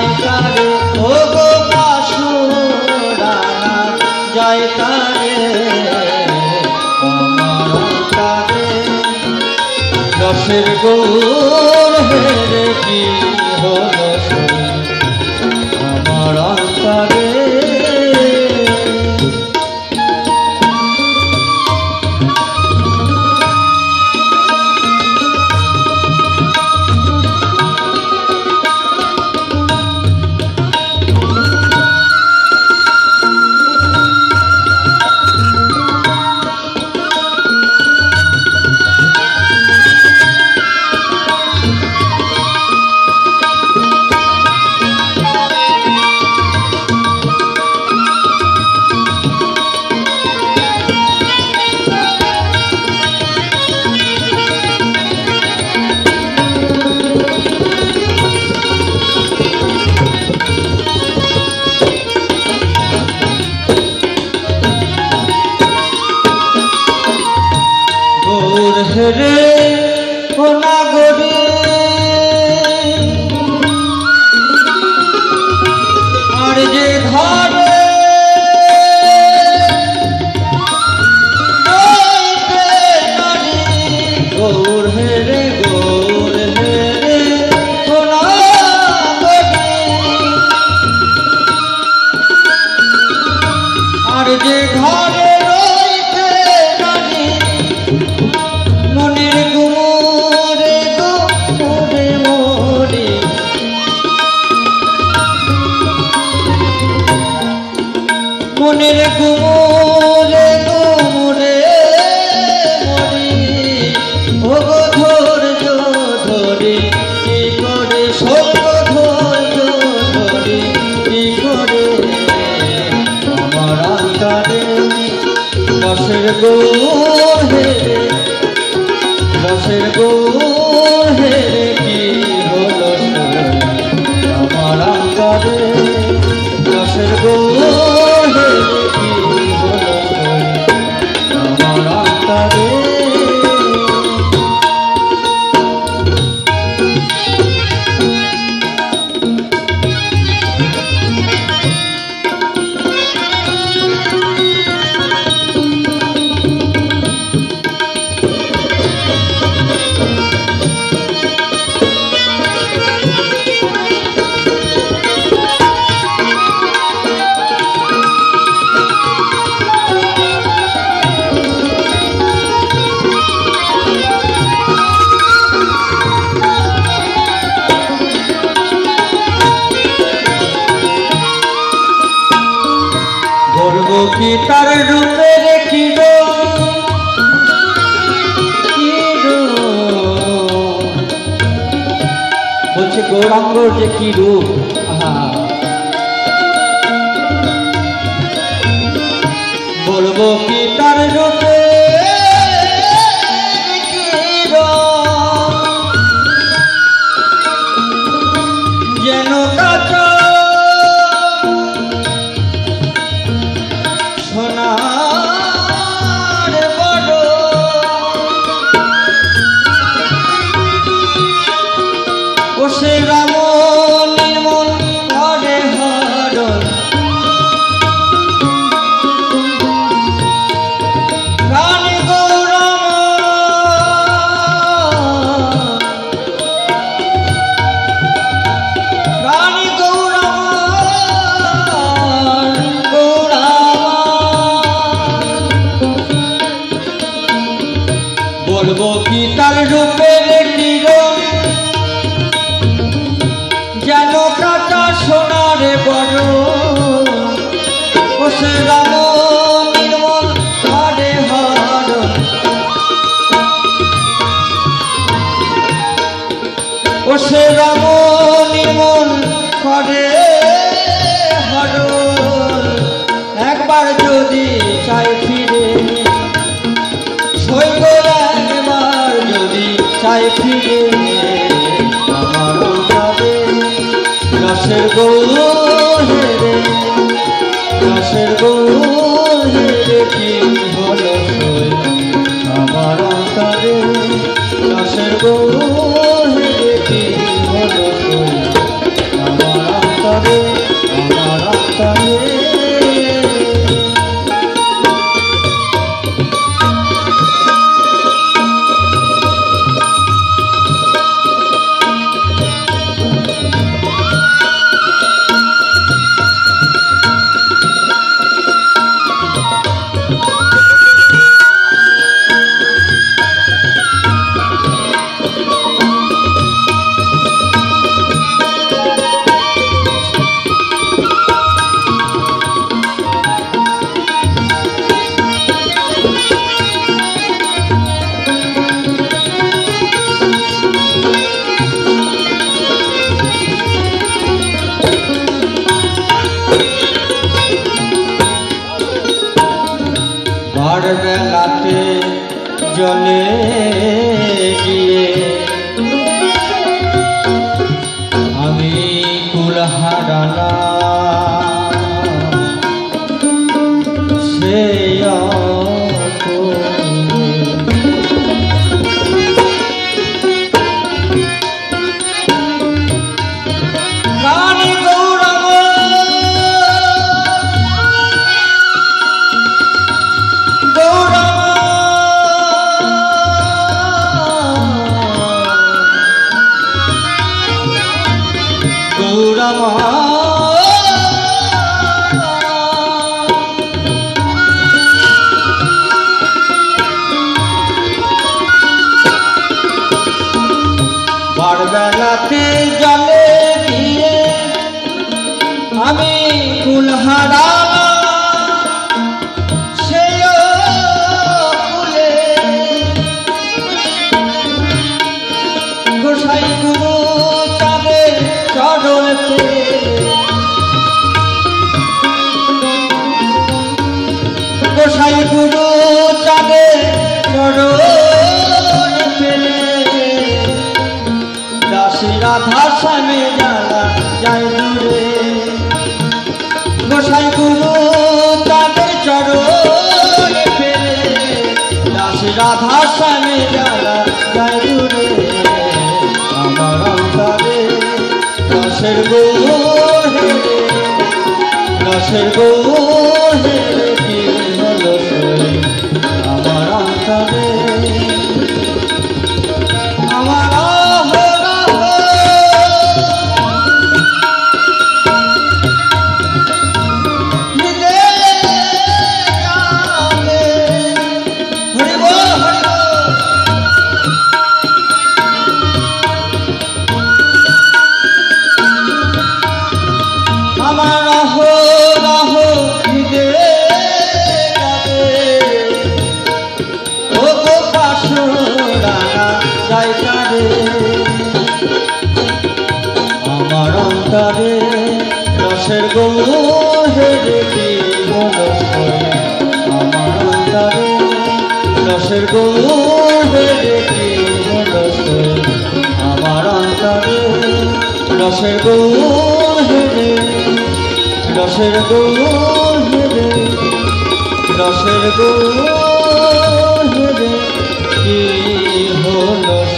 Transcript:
যায় তারে ও গো পাশুরানা যায় তারে আমার অন্তরে রসের গৌর হেরে কি হলো আমার অন্তরে রে ও নাগরে আর যে ঘরে গৌর হেরে গৌর হেরে ও নাগরে আর যে ঘরে মনের গুমরে গুমরে মরি ও গো ধৈর্য ধরি কি করে সত্য ধৈর্য ধরি কি করে আমার অন্তরে রসের গৌর হেরে রসের গৌর হেরে কি হলো আমার অন্তরে রসের গৌর হেরে কি হলো আমার অন্তরে কি তার রূপের কি বলছে গৌরাঙ্গর যে কি রূপ বলবো কি তার রূপে যেন কাঁচা সোনার বড় ও সে রাম নির্মল হরে হরণ রানী গৌরাম রানী বলবো কি তার রূপের কিরণ যেন কাঁচা সোনার বড় ও সে রাম নির্মল হরে হরণ ও সে রাম নির্মল হরে হরণ একবার যদি চাই ফিরে একবার যদি চাই ফিরে আমার অন্তরে রসের গৌর হেরে রসের গৌর হেরে কি হলো আমার অন্তরে রসের গৌর হেরে কি হলো আমার বেলাতে জলে গিয়ে আমি কুল হারালাম সে বেলাতে জলে গিয়ে আমি কুল হারালাম সে কুলে গোসাই গুরু চাঁদের চরণে গোসাই গুরু চাঁদের চরণে পেলে রাধা শ্যামে জ্বালা যায় দূরে গোসাই গুরু তাদের চরণে ফেলে দাসী রাধা শ্যামে জ্বালা যায় দূরে আমার অন্তরে রসের গৌর হেরে রসের গৌর হেরে কি হলো সই আমার অন্তরে আমার আমার অন্তরে রসের গৌর হেরে কি হলো সই আমার অন্তরে রসের গৌর হেরে কি হলো সই আমার অন্তরে রসের গৌর হেরে রসের গৌর হেরে রসের গৌর হেরে কি হলো